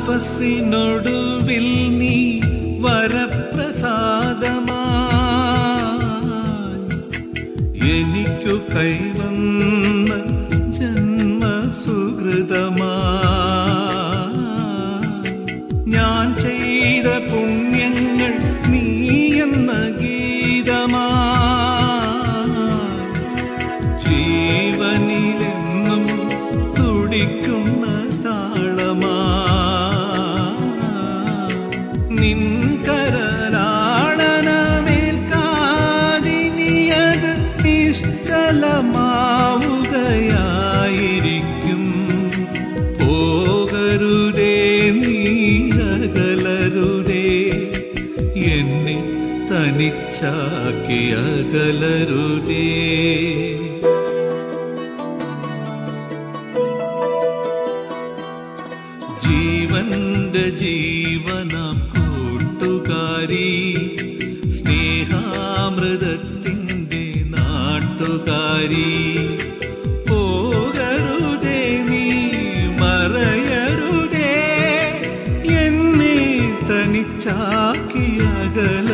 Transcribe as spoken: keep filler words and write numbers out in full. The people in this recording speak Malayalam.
തപസ്സിനൊടുവിൽ നീ വരപ്രസാദമായി എനിക്കു കൈവന്ന ജന്മസുഹൃതമായി ഞാൻ ചെയ്ത പുണ്യങ്ങൾ നീ എന്ന ഗീതമായി ജീവനിലെന്നും തുടിക്കുന്ന നിൻകരലാളനമേൽക്കാതിനിയത് നിശ്ചലമാവുകയായിരിക്കും. പോകരുതേ നീ അകലരുതേ എന്നെ തനിച്ചാക്കി അകലരുതേ. ജീവന്റെ ജീവനാം കൂട്ടുകാരി സ്നേഹാമൃതത്തിൻ്റെ നാട്ടുകാരി പോകരുതേ നീ മറയരുതേ എന്നെ തനിച്ചാക്കി അകല